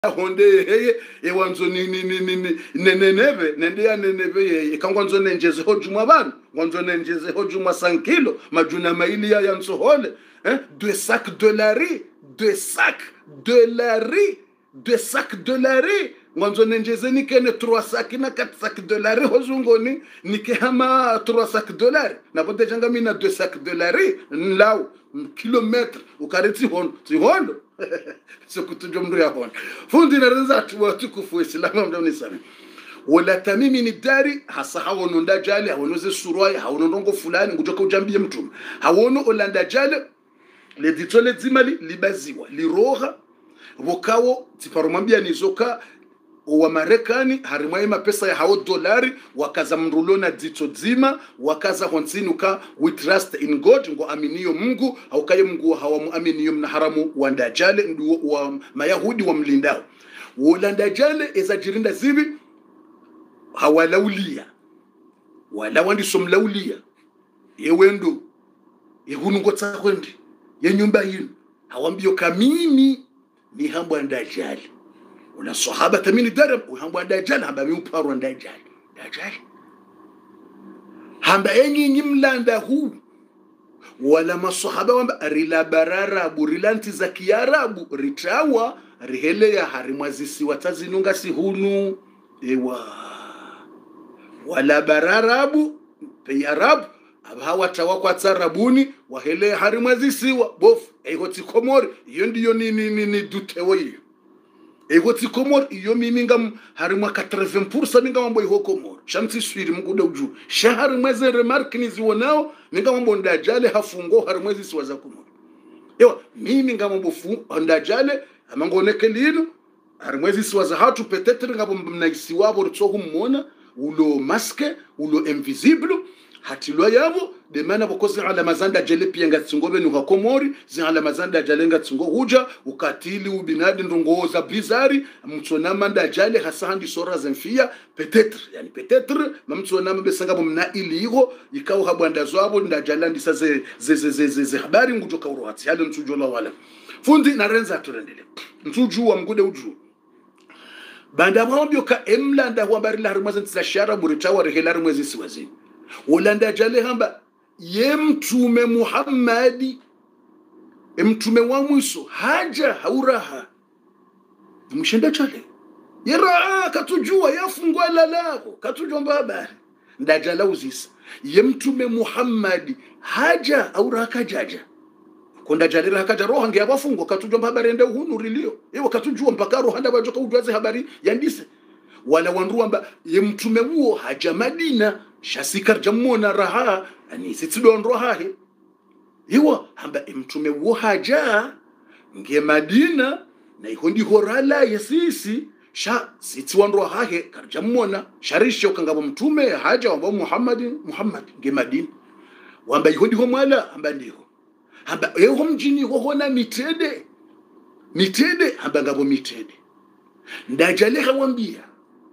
honde heye ewanzo neneve nende ya neneve ye kangwanzo nenjeze hojuma bana ngwanzo nenjeze hojuma 5 kilo majuna maili ya nsohole 2 sacs de la riz 2 sacs de la riz 2 sacs de la riz ngwanzo nenjeze nikene 3 sacs na 4 sacs de la riz hozungoni nikehama 3 sacs de la riz na bote janga mina 2 sacs de la riz nlaw kilomètre ukareti hono tihondo sokutujwa mndu ya hono fundi na renza tukufu islamu mdoni sana wala tamimi ni dari hasa hawono ndajali hawono ze surwai hawono ndongo fulani ngujoka ujambie mtume hawono olanda jale le ditole dzimali libaziwa liroha vokawo tiparomambia nizoka wa Marekani harimwaye mapesa ya hao dolari wakaza mrulo na dito dzima wakaza honsinuka we trust in God ngo aminiyo Mungu au kaye Mungu hawamuaminiyo mna haramu wa ndajale ndu wa mayahudi wa mlindao wala ndajale ezajirinda zivi hawalaulia wala wandi somlaulia yewendo yehunungo tsakwendi yenyumba yinu hawambio kamimi ni hambwa ndajale wala sahaba tamini darab uhambwa dajjal hamba miuparwa dajjal hamba enyi nyimlanda hu wala masahaba wamba rila bararabu rilanti za kiarabu ritawa rihele ya harimwazisi watazinunga sihunu ewa wala bararabu peyarabu abahawa tawa tsarabuni wahele harimwazisi wa bofu ehoti komori iyo ndiyo ni dutewo iyo egoti komor iyo mimingam harimwa 80% ninga mambo iho komor shamsi swiri mukuda uju shahari mweze remark niziwonao ninga mambo ndajale hafungo harimwezi siwaza komor ewa mimi nga mambo fu ndajale amangoneke lino harimwezi siwaza hatu petetre ngabo mnaisi wabo rutsohu mmona ulo maske ulo invisible hatilo yabo de mana bokozi ala mazanda jele pia ngatsingobe ni hakomori zala mazanda jale ngatsingo huja ukatili ubinadi ndongoza bizari mtsona manda jale hasandi sora zemfia peut-être mamtsona mbesanga bomna iligo ikaw habanda zwabo ndajala ndisa ze habari ngujoka uruhati hali ntujola wala fundi na renza turendele ntuju wa mgude uju banda mwambio ka emlanda wa bari la harmaza tsashara buritawa rehela mwezi siwazi ulanda jale hamba ye mtume Muhammadi mtume wa mwiso haja hauraha mshenda chale yera katujua yafungwa lalako katujua habari ndajala uzisa ye mtume Muhammadi haja auraha kajaja konda jalera hakaja roha nge abafungwa katujua habari ende uhunu rilio ewa katujua mpaka roha nda bajoka ujwaze habari yandise wala wanruamba ye mtume huo haja Madina shasikar jamona raha ani sitidon roha he iwa hamba mtume huo haja nge Madina na ihondi horala yesisi sha sitwan roha he karjamona sharisho kangabo mtume haja wa Muhammad nge Madina wamba ihondi ho mwala hamba ndiho hamba eho mjini ho hona mitede hamba ngabo mitede ndajale hawambia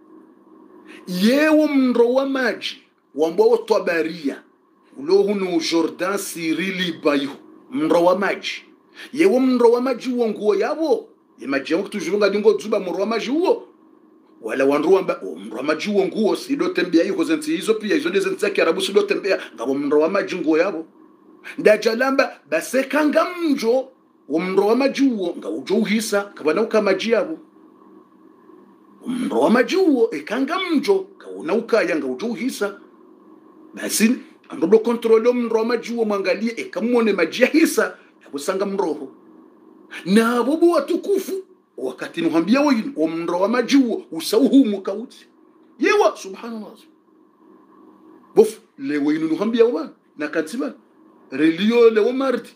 yewo mro wa maji wambo twabaria ulo hunu Jordan Sirili bayo mro wa maji yewo mro wa maji wonguo yabo imaji yangu tujunga dingo dzuba mro wa maji huo wala wanruamba mro wa maji wonguo sido tembea hizo zenzi hizo pia hizo ndizo zenzi arabu sido tembea ngabo mro wa maji nguo yabo ndajalamba basekanga mjo mro wa maji huo ngaujo uhisa kabana ukamaji yabo mro majuo ekanga mjo kauna ukaya nga ujuhisa basi andodo kontrolo mro majuo mwangalie ekamone majia hisa yabusanga mroho na bobo watukufu wakati nuhambia wino mro majuo usauhumu kauti yewa subhanallah bof lewo inu nuhambia wana na katiba relio leo mardi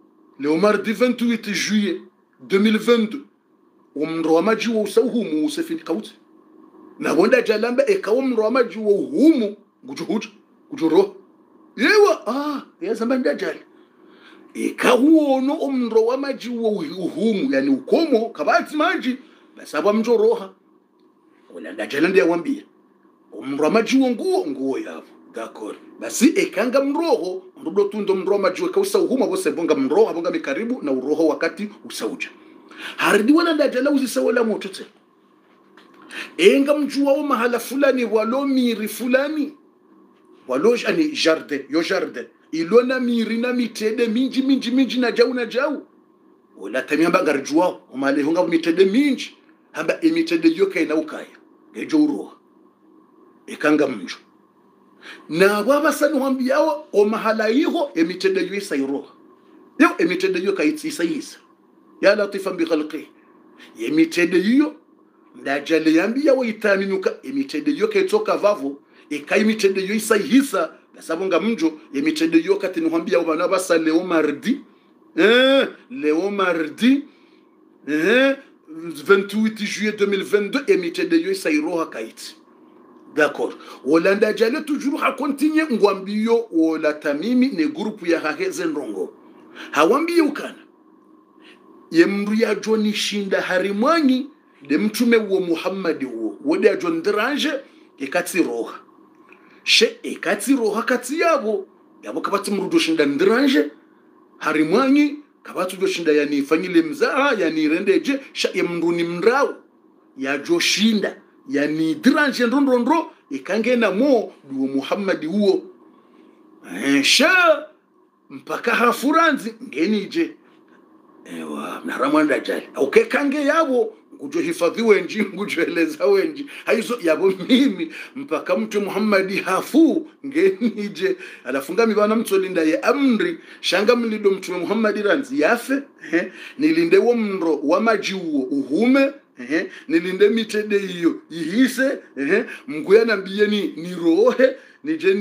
28 juillet 2022 umro majuo usauhumu usefini kauti na wanda jalamba ekawo mro majuo humu gujuro yewa yazamba jali ekawo no umro majuo humu yani ukomo kabati maji basaba mjoroha wala ndajala ndiye wambia umro majuo nguo yavo gakor basi ekanga mroho ndodo tundo mro majuo kausa humu bose bonga mroho bonga mikaribu na uroho wakati usauja haridi wana ndajala uzisa wala moto te enga mjua o mahala fulani walo miri fulani walo ani jardin ilona miri na mitede minji na jau wala tamiamba garjua o male honga mitede minji hamba emitede yoka ina ukaya gejo uroha ekanga mjo na baba sanu hambi yao o mahala hiyo emitede yoisa iroha yo emitede yoka isa ya latifan bi khalqi emitede hiyo ndajale yambia wa itaminuka emitede yoka itoka vavo ekai mitede yoisa hisa basabonga mjo emitede yoka tinuhambia bana basa leo mardi 28 juillet 2022 emitede yoisa iroha kaiti. D'accord. Olanda jale toujours ha continue ngwambio wala tamimi ne groupe ya haheze ndongo. Hawambie ukana. Yemru ya joni shinda harimwangi de mtume wa Muhammad wo. Wode ya jon dranje ekati roha. She ekati roha kati yabo. Yabo kabati mrudo shinda ndranje harimwangi kabatu jo shinda yani fanyile mzaha yani rendeje sha yemru ni mrao ya jo shinda yani dranje ndondondro ikangena mo duo Muhammad huo sha mpaka hafuranzi ngenije ewa na ramanda jali okay kange yabo ngujo hifadhi wenji ngujo eleza wenji haizo yabo mimi mpaka mtu Muhammad hafu ngenije alafunga mibana mtolinda ye amri shanga mlido mtu Muhammad ranzi yafe nilinde wo mro wa majiwo uhume nilinde mitede hiyo ihise mguya nambiye ni rohe nije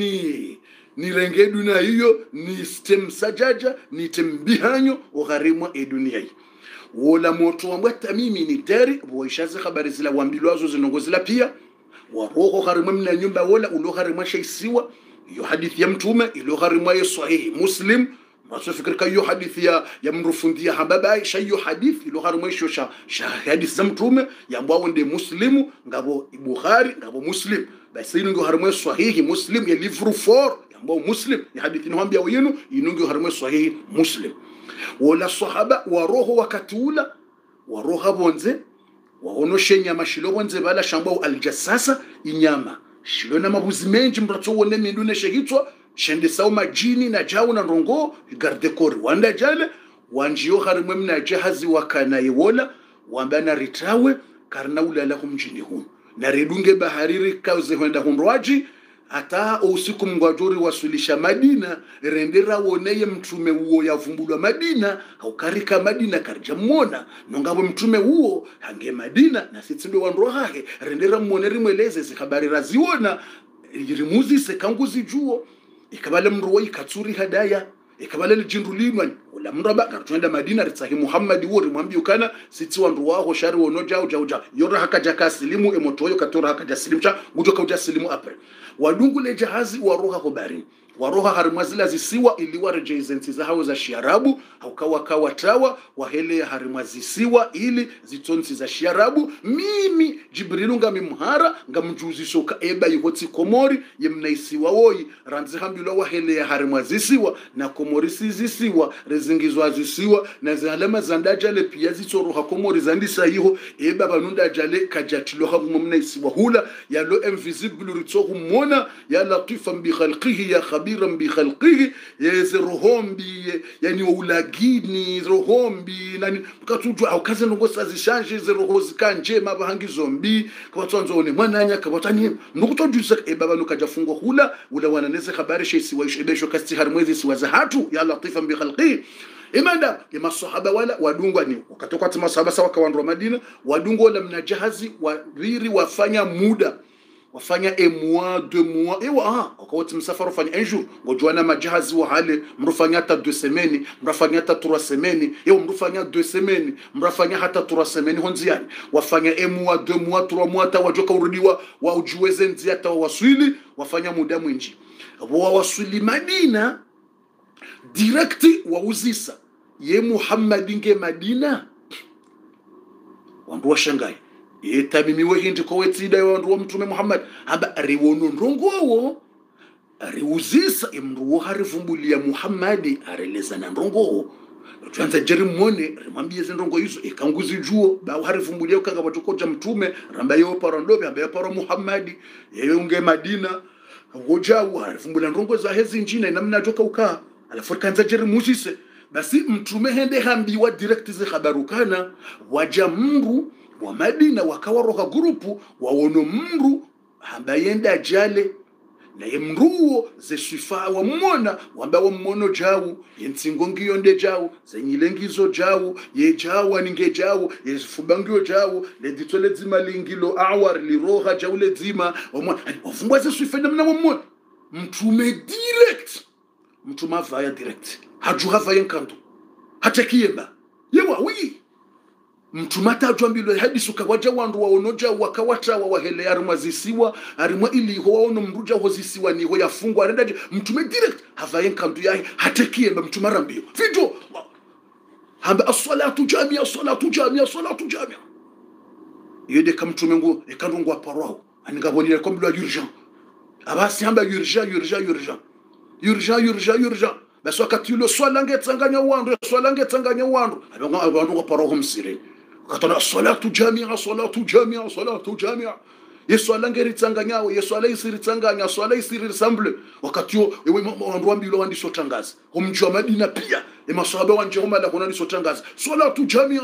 ni rengedu na hiyo ni stem sajaja ni tembihanyo ogharimwa dunia hii wala moto wa tamimi ni teri boishaze habari zila wambilwazo zinongozila pia waroko gharimwa mna nyumba wala ulo gharimwa shaisiwa hiyo hadithi ya mtume ilo gharimwa ya sahihi Muslim maso fikirika hiyo hadithi ya mrufundia hababa shayo hadithi ilo gharimwa sho sha hadithi za mtume ya mbao nde Muslimu ngabo Bukhari ngabo Muslim basi ino gharimwa sahihi Muslim ya livre 4 ambao Muslim ya hadithi niwaambia wenu inungi harimwe sahihi Muslim wala sahaba wa roho wakatula wa roho bonze waonoshe nyama shilo bonze bala shambao aljassasa inyama shilo na mabuzi menji mrato wone mindune shehitwa shende sawa majini na jau na rongo garde kori wanda jale wanjio harimwe mna jahazi wakana yewola wambana ritawe karna ulala kumjini huu na redunge bahariri kauze huenda hunroaji hata usiku mngwajori wasulisha Madina rendera woneye mtume huo yavumbulwa Madina haukarika Madina karja muona nongabo mtume huo hange Madina na sitsindo wanrohahe rendera muoneri mweleze zikhabari raziona irimuzi sekanguzi juo ikabale mruwa ikatsuri hadaya ikabale ljindulinwa ula mraba kartuenda Madina ritsahi Muhammad huo rimwambia ukana sitsi wanruwaho shari wono jau yora hakaja kasilimu emotoyo katora hakaja silimcha gujo kauja silimu apre wadungu le jahazi waroha kubari waroha harimazila zisiwa iliwa rejezenti za hao za shiarabu haukawa tawa wahele harimazisiwa ili zitonsi za shiarabu mimi Jibrilu ngamimhara ngamjuzisho kaeba yihoti Komori yemnaisiwa woi ranzi hambilo wahele harimazisiwa na Komori sizisiwa rezingizwa zisiwa na zalama zandajale pia zitoroha Komori zandisa hiho eba banunda jale kajatilo habu mnaisiwa hula yalo invisible ritsohu mona ya latifan bi khalqihi ya khabiran bi khalqihi yezerohombi yani ulagini rohombi nani mkatujwa au kaze ngosa zishanje zeroho zikanje mabahangi zombi kwatsonzone mwananya kabatani nukutojusa baba nukajafungwa hula ula wananeze habari shesi waishebesho kasti harmwezi siwaza hatu ya latifan bi khalqihi imanda ya sahaba wala wadungwa ni wakatoka tima sahaba sawa kawandu Madina wadungwa wala mnajahazi wariri wafanya muda wafanya mois 2 mois ewa wakati msafara fanya un jour ngojwana majahazi wa hale mrufanya hata 2 semaines mrufanya hata 3 semaines ewa mrufanya 2 semaines mrufanya hata 3 semaines honziani wafanya mois 2 mois 3 mois ta wajoka urudiwa wa ujuweze nzia ta waswili wafanya muda mwingi wa waswili Madina direct wa uzisa ye Muhammad nge Madina wandu washangai tamimiwe hindi kowetida wandu wa mtume Muhammad aba ariwono ndongowo ariuzisa imruwo harivumbulia Muhammad areleza na ndongowo tuanza jeri mwone rimwambie zindongo hizo ikanguzi juo ba harifumbulie ukanga batukoja mtume ramba yo parondobe ambaye paro Muhammadi yeye unge Madina ngoja harifumbula ndongo za hezi njina namna toka ukaa alafu kanza jeri musise basi mtume hende hambiwa direct ze khabarukana waja mru wa Madina wakawaroka grupu waono mru ambayenda jale na yemruo ze swifa wa mwona wamba wa mmono jawu yentsingo ngiyonde jawu zenyilengizo jawu ye jawu aninge jawu ye fubangio jawu le ditole dzima lingilo awar li roha jawu le dzima ofungwa ze swifa na mwona mtume direct mtuma vaya direct hajuha vaya nkanto hatakiyemba yewa wi mtuma tajwambilo hadisu kawaja wandu waonoja wakawata wahele arimazisiwa arimwa ili ho waono mruja hozisiwa ni ho yafungwa arendaje mtume direct havaye nkanto yahe hatakiyemba mtuma rambio video hamba as-salatu jamia as-salatu jamia as-salatu jamia yede kamtume ngo ekandungwa parwao aningabonile kombilo urgent abasi hamba urgent basi wakati ulo swala ngetsanganya wandu abantu ngaparo homsire katona salatu jamia yesu alangeri tsanganyawo yesu alaisiri tsanganya swala isiri semble wakati yo wandu ambilo wandiso tangaza umji wa Madina pia emasahaba wanje homa la kunani so tangaza salatu jamia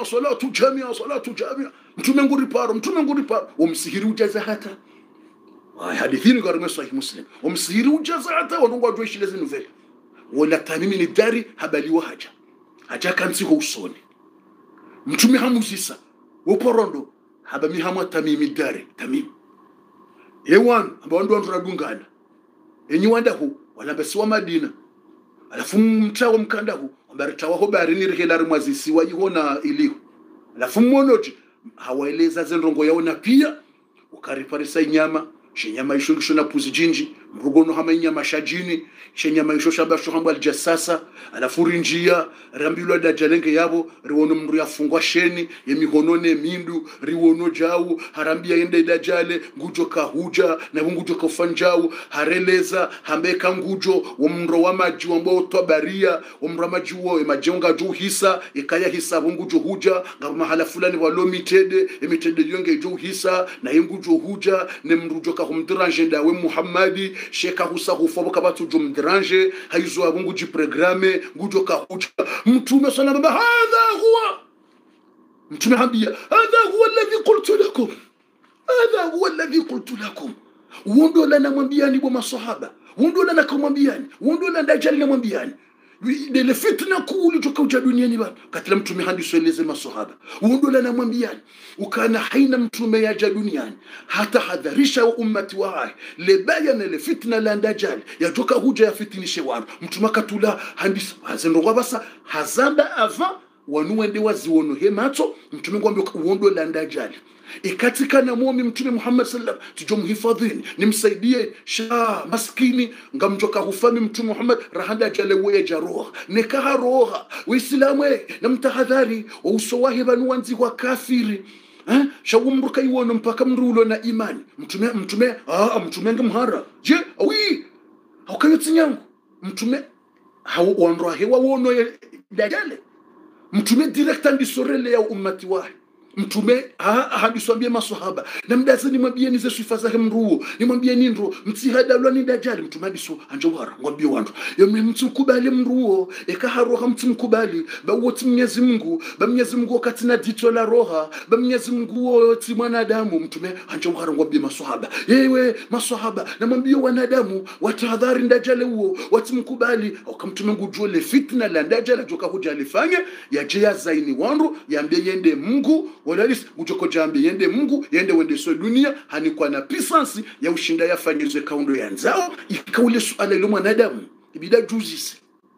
mtume nguri paro umsihiri ujaza hata hadithini garime sahih Muslim umsihiri ujaza hata wandu wajwe shile zinu vile wala Tamimi ni dari habaliwa haja kansi ho usoni mtume hamuzisa woporondo habami hamwa Tamimi dari Tamimi yewan abandu radungana enyi wanda hu wala basi wa Madina alafu mtawa mkanda hu ambaritawa ho bari ni rihela rimwazisi wa yihona iliho alafu mmonoje hawaeleza zendongo yaona pia ukariparisa inyama shenyama isho na puzi jinji mrugono hama inyama shajini shenyama isho shabasho hamba aljasasa alafu rinjia rambilo da jalenge yabo riwono mru yafungwa sheni yemihonone mindu riwono jawu harambia yende da jale ngujo kahuja na ngujo kafanjau hareleza hambeka ngujo umro wa maji ambao tobaria umro maji wo emajenga juu hisa ikaya hisa ngujo huja ngama mahala fulani walomitede emitede yonge juu hisa na ngujo huja ne mrujo kahumdiranje ndawe Muhammadi sheka husahufobo kabatu jumdiranje haizo abungu jiprograme ngujo kahuja mtume sallallahu hadha huwa mtume hambia hadha huwa alladhi qultu lakum wondo la namwambiani kwa maswahaba wondo la kumwambiani wondo la ndajali namwambiani ile fitna kuli toka duniani bana katila mtume hadiso eleze maswahaba wondo la namwambiani ukana haina mtume yaja duniani hata hadharisha wa ummati wae lebayana ile fitna la ndajali yatoka huja ya fitinishe wanu mtume katula hadiso hazendo basa hazanda ava wanuende waziwono hemato mtume ngwambia wondo la ndajali ikatika na muombe mtume Muhammad sallallahu tujumhifadhini nimsaidie sha maskini ngamjoka hufami mtume Muhammad rahanda jalewe jaroha nekaha roha uislamu na mtahadhari usowahi banu wanzi wa kafiri shawumruka iwono mpaka mrulo na imani mtume ngamhara je awi haukayotinyangu mtume hauonroa hewa wono dajale mtume direct andisorele ya ummati wahi mtume hadiswambia maswahaba na mdazi nimwambie nize sifa zake mruo nimwambie nindro mtihada lwa ni dajali mtume hadiso anjawara ngwambie wantu yomwe mtukubali mruo ekaharoha mtumkubali bawoti Mwenyezi Mungu wakati na dito la roha Mwenyezi Mungu woti mwanadamu mtume anjawara ngwambie maswahaba yewe maswahaba namwambie wanadamu watahadhari ndajale huo watimkubali akamtume ngujole fitna la ndajala joka huja alifanya yaje ya zaini wandu yaambie yende Mungu walalis mujoko jambe yende Mungu yende wende so dunia hanikwa na pisansi ya ushinda yafanyizwe kaundo ya nzao ikaule suala ile mwanadamu ibida juzisi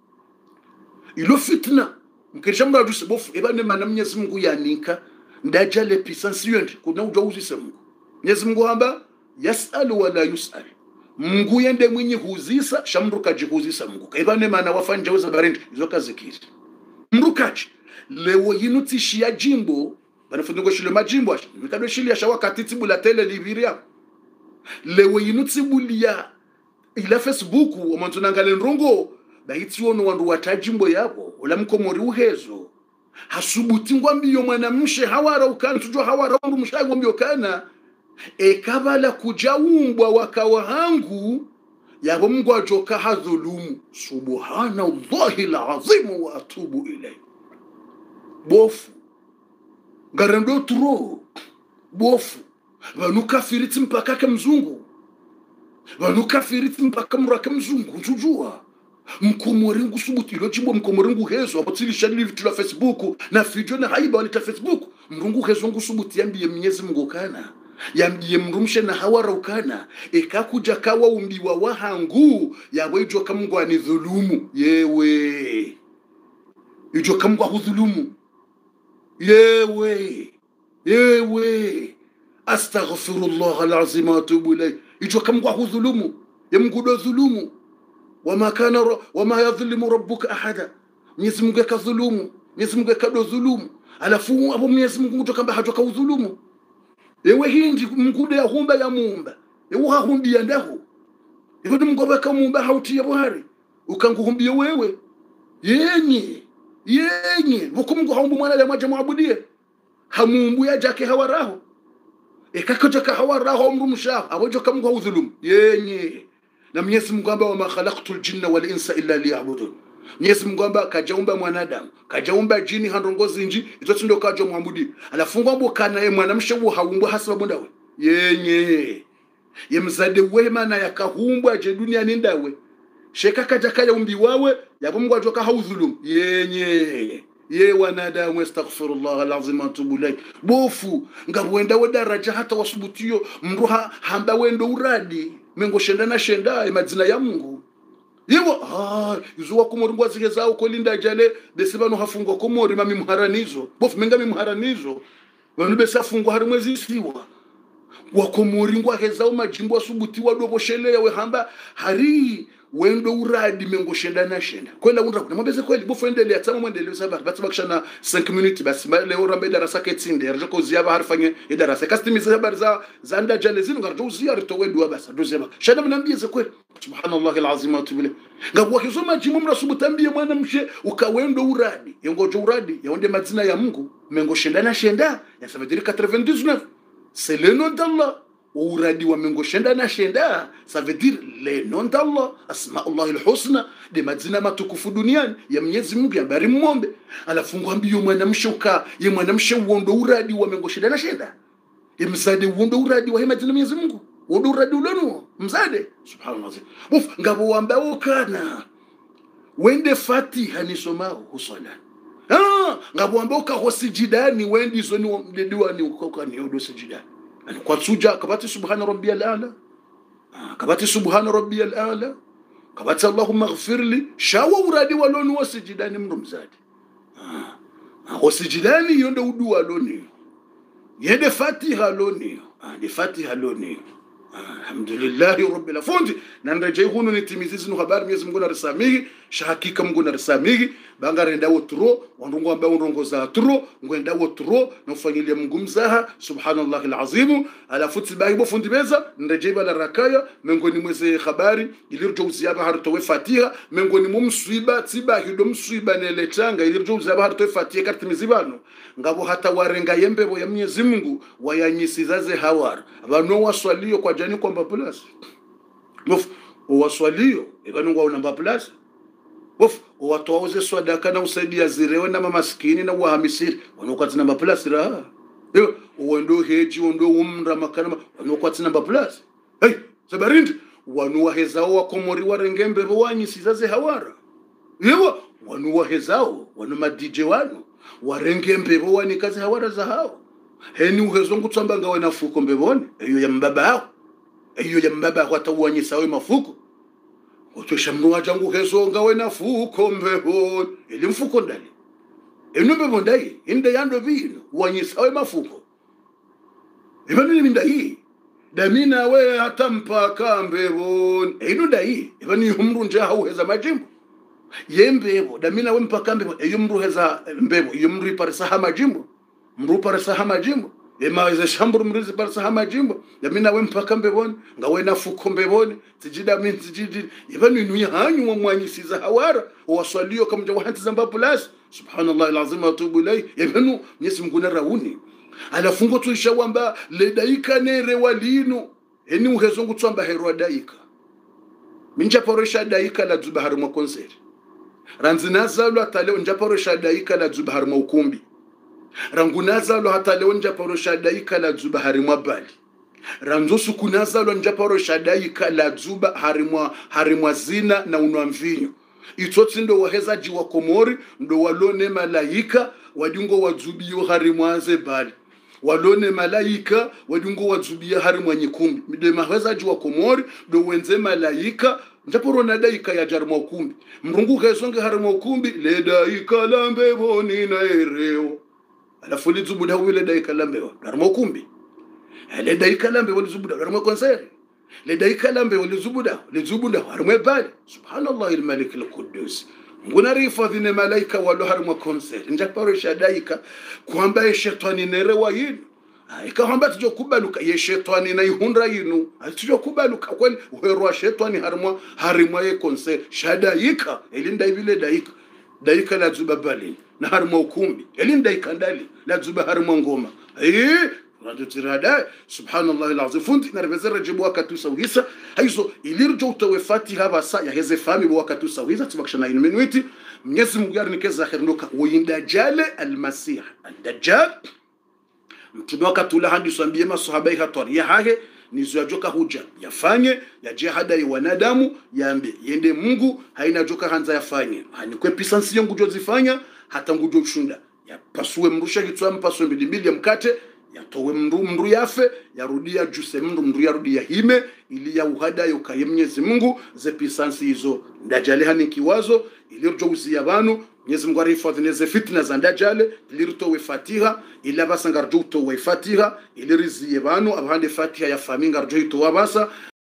ilo fitna mkishamra duse bofu ebane mana Mwenyezi Mungu yanika ndajale pisansi yende kuna ujuzise Mungu Mwenyezi Mungu hamba yasalu wala yusal Mungu yende mwenye huzisa shamruka jihuzisa Mungu ebane mana wafanje weza barindi izoka zikiri mrukachi lewo yinutishia jimbo banafungo shile majimbo mikado shile ya shawa katitibu la tele libiria lewe yinutsibulia ila Facebook omuntu nangale nrongo baiti wono wandu watajimbo yabo ula mkomori uhezo hasubuti ngwambiyo mwanamshe hawara ukana tujua hawara undu mshayi ngwambiyo kana ekabala kujaumbwa wakawa hangu yabo Mungu ajoka hadhulumu subhanallahi alazim wa atubu ilayhi bofu garendo tro bofu vanukafiriti mpaka kamzungu vanukafiriti mpaka mraka mzungu tujua mkomoringu subutilo chimbo mkomoringu hezo abotilisha live la Facebook na video na haiba walita Facebook mrungu hezo ngusubuti yambiye Mwenyezi Mungu kana yambiye mrumshe na hawara ukana ekakuja kawa umbiwa wahangu yawe ijoka Mungu anidhulumu yewe ijoka Mungu hudhulumu yewe astaghfirullah alazim wa atubu ilayhi ijoka Mungu hudhulumu ya Mungu do dhulumu wama yadhlimu rabbuka ahada Mwenyezi Mungu akadhulumu Mwenyezi Mungu akado dhulumu alafu hapo Mwenyezi Mungu kutokamba hatoka udhulumu ewe hindi mkude ahumba ya muumba ewe hahumbia ndaho ewe Mungu baka muumba hauti ya buhari ukanguhumbia wewe yenye vuko Mungu haumbu mwana ya maja muabudie hamuumbu ya jake hawaraho ekakotaka hawaraho mrumshaho abojoka Mungu haudhulumu yenye na Mwenyezi Mungu amba wama khalaqtul jinna wal insa illa liya'budun Mwenyezi Mungu amba kajaumba mwanadamu kajaumba jini handongozi nji izo ndo kajo muabudi alafungwa mbo kana mwanamshe wo haumbwa hasabu ndawe yenye yemzade wema na yakahumbwa je dunia nindawe sheka kajakaya umbi wawe yabo Mungu ajoka haudhulum ye wanadamu astaghfirullah alazim atubu ilayhi bofu ngabwenda we daraja hata wasubutiyo mruha hamba wendo uradi mengo shenda shenda madzina ya Mungu yewo yuzuwa kumori ngwazike zawo kolinda jale besibano hafungwa komori mami muharanizo bofu menga muharanizo banu besafungwa hari mwezi siwa wakomori ngwaheza umajimbo asubutiwa doboshele we hamba hari wendo uradi mengo shenda kwela undra kuna mabeze kweli bofu endelea tsama mwendeleo sabati batsabakshana 5 minutes basi leo rambe darasa ketsinde rajoko ziyaba harfanye idarasa kastimiza habari za anda jale zinu ngarjo ziyarto wendo basa dozeba shada mnambize kweli subhanallahi alazim wa tubile ngabwa kizoma jimu mrasubutambiye mwana mshe ukawendo uradi yengojo uradi yaonde madzina ya Mungu mengo shenda ya sabadiri 99 c'est le nom d'Allah uradi wa mengo shenda ça veut dire le nom d'Allah asmaullah alhusna de madzina matukufu duniani ya Mwenyezi Mungu ya bari mombe alafungwa mbiyo mwanamshe ye mwanamshe uondo uradi wa mengo shenda imzade uondo uradi wa madzina Mwenyezi Mungu wodo uradi ulonu mzade subhanallah buf ngabo wamba ukana wende Fatiha nisomao husala ngabo wamba ukahosijidani wendi zoni mdediwa ni ukokani yodo sijidani kwa suja kabati subhana rabbiyal a'la kabati subhana rabbiyal a'la kabati allahumma ighfirli shawa uradi walonu wasijidani mndo mzade wasijidani yonde udu waloni yende Fatiha loni de Fatiha loni alhamdulillah rabbil alamin nandaje hunu nitimizizi no habari Mwenyezi Mungu na risamihi shahakika Mungu na risamihi bangarenda wotro wandungu amba undongoza tro ngwenda wotro nofanyilia Mungu mzaha subhanallahi alazim ala futibali bofundi beza ndaje bala rakaya mengoni mweze habari ilirjo uziyaba harto Fatiha mengoni mumswiba tiba hido mswiba neletanga ilirjo uziyaba harto Fatiha katimizibano ngabo hata warenga yembebo ya Mwenyezi Mungu wayanyisizaze hawar abano waswalio kwa jani kwamba plus bof waswalio ebanungu au namba plus bof watoauze swadaka na usaidia zirewe na mamaskini na wahamisiri wanokwati namba plus raha wendo heji wendo umra makana wanokwati namba plus sabarindi wanuwa hezao wakomori warengembe wanyisizaze hawara yewa wanuwa hezao wanu madije wanu warengembe wanikaze hawara za hao heni uhezongu tsambanga wana fuko mbebone eyo ya mbaba hao atawanyisa mafuko otosha mnuwa jangu hezonga wena fuko mbebone ili mfuko ndani eno mbebondai inde yando vino wanyisa mafuko ibani mindai damina we hata mpaka mbebone eno dai ibani humrunja hao heza majimbo yembebo damina we mpaka mbebo eyo mruheza mbebo iyo mru parisa hama jimbo mru parisa hama jimbo ema ize shamburu mrizi barsa hama jimbo yamina we mpaka mbeboni ngawe nafuko mbeboni tijida min tijidi ibanu inu hanyu mwanyisiza hawara waswalio kama jawahanti zamba plus subhanallah alazim wa atubu ilay ibanu Mwenyezi Mungu na rauni alafungo tuishawamba ledaika nere walino eni uhezongu tsamba herwa daika minja poresha daika la zubahar mwa konseri ranzinaza hata leo njaporosha daika la zubahar mwa ukumbi rangunaza hata leo njaporosha daika la zubahar mwa bali ranzosu kunaza njaporosha daika la zubahar mwa zina na unwa mvinyo itotsi ndo waheza jiwa komori ndo walone malaika wadungo wadzubio harimwaze bali walone malaika wadungo wadzubia harimwa nyikumbi ndo maheza jiwa komori ndo wenze malaika njaporo na daika ya jarma ukumbi mrungu kesonge harimwa ukumbi le daika lambe boni na ereo alafu lizubuda wile daika lambe jarma ukumbi le daika lambe walizubuda jarma konseri le daika lambe walizubuda harimwa bali subhanallah almalik alquddus nguna rifadhine malaika walo harimwa konseri njaporo shadaika kwamba shetani nerewa yinu ikahamba tujokubaluka ye shetani na ihundra yinu tujokubaluka kweli uherwa shetani harimwa ye konse shadaika elinda ibile daika la zuba bali na harimwa ukumbi elinda ikandali la zuba harimwa ngoma radutirada subhanallah alazim fundi na revezera jibu wakati sawisa hizo ilirjo utawefati haba sa ya heze fami wakati sawisa tubakishana inu minuiti Mwenyezi Mungu yarnikeza khirnuka windajale almasih ad-dajjal mtume wakati ule hadi swambie masahaba hatari ya hahe nizo joka huja yafanye ya jihada ya wanadamu yaambe yende Mungu haina joka hanza yafanye hanikwe pisansi yangu jozifanya hata ngujo ushunda ya pasue mrusha kitwa mpaswe mbili ya mkate yatowe mru yafe yarudia juse mru yarudia hime ili ya uhada yokaye Mwenyezi Mungu ze pisansi hizo ndajale hani kiwazo ilirjo uzia banu Mwenyezi Mungu arifadhineze fitna za ndajale ilirtowe fatiha ila basa ngarjo to we fatiha ilirizie banu abahande fatiha ya faminga rjo to wabasa